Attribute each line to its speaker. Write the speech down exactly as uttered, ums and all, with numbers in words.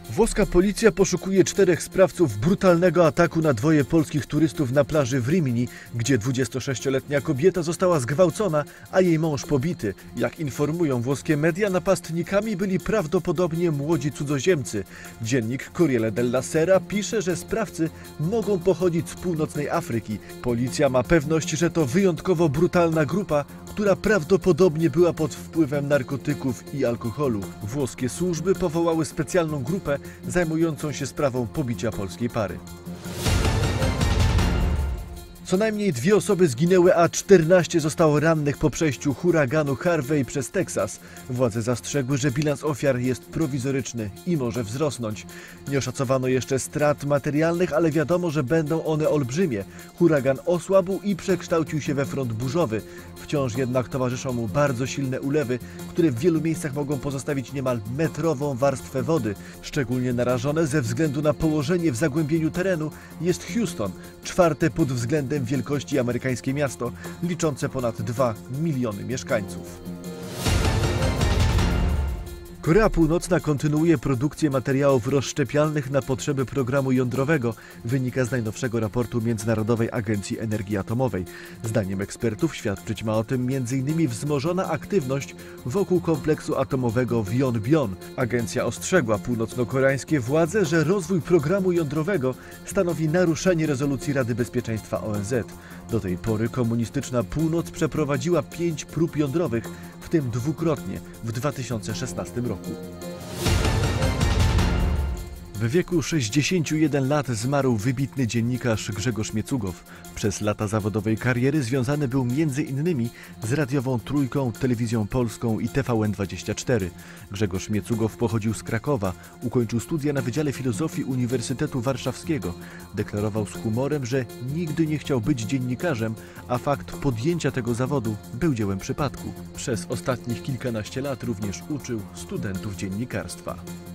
Speaker 1: Włoska policja poszukuje czterech sprawców brutalnego ataku na dwoje polskich turystów na plaży w Rimini, gdzie dwudziestosześcioletnia kobieta została zgwałcona, a jej mąż pobity. Jak informują włoskie media, napastnikami byli prawdopodobnie młodzi cudzoziemcy. Dziennik Corriere della Sera pisze, że sprawcy mogą pochodzić z północnej Afryki. Policja ma pewność, że to wyjątkowo brutalna grupa, która prawdopodobnie była pod wpływem narkotyków i alkoholu. Włoskie służby powołały specjalną grupę zajmującą się sprawą pobicia polskiej pary. Co najmniej dwie osoby zginęły, a czternaście zostało rannych po przejściu huraganu Harvey przez Teksas. Władze zastrzegły, że bilans ofiar jest prowizoryczny i może wzrosnąć. Nie oszacowano jeszcze strat materialnych, ale wiadomo, że będą one olbrzymie. Huragan osłabł i przekształcił się we front burzowy. Wciąż jednak towarzyszą mu bardzo silne ulewy, które w wielu miejscach mogą pozostawić niemal metrową warstwę wody. Szczególnie narażone ze względu na położenie w zagłębieniu terenu jest Houston, czwarte pod względem wielkości amerykańskie miasto, liczące ponad dwa miliony mieszkańców. Korea Północna kontynuuje produkcję materiałów rozszczepialnych na potrzeby programu jądrowego, wynika z najnowszego raportu Międzynarodowej Agencji Energii Atomowej. Zdaniem ekspertów świadczyć ma o tym między innymi wzmożona aktywność wokół kompleksu atomowego w Yonbyon. Agencja ostrzegła północno-koreańskie władze, że rozwój programu jądrowego stanowi naruszenie rezolucji Rady Bezpieczeństwa O N Z. Do tej pory komunistyczna północ przeprowadziła pięć prób jądrowych, w tym dwukrotnie w dwa tysiące szesnastym roku. W wieku sześćdziesięciu jeden lat zmarł wybitny dziennikarz Grzegorz Miecugow. Przez lata zawodowej kariery związany był między innymi z Radiową Trójką, Telewizją Polską i T V N dwadzieścia cztery. Grzegorz Miecugow pochodził z Krakowa, ukończył studia na Wydziale Filozofii Uniwersytetu Warszawskiego. Deklarował z humorem, że nigdy nie chciał być dziennikarzem, a fakt podjęcia tego zawodu był dziełem przypadku. Przez ostatnich kilkanaście lat również uczył studentów dziennikarstwa.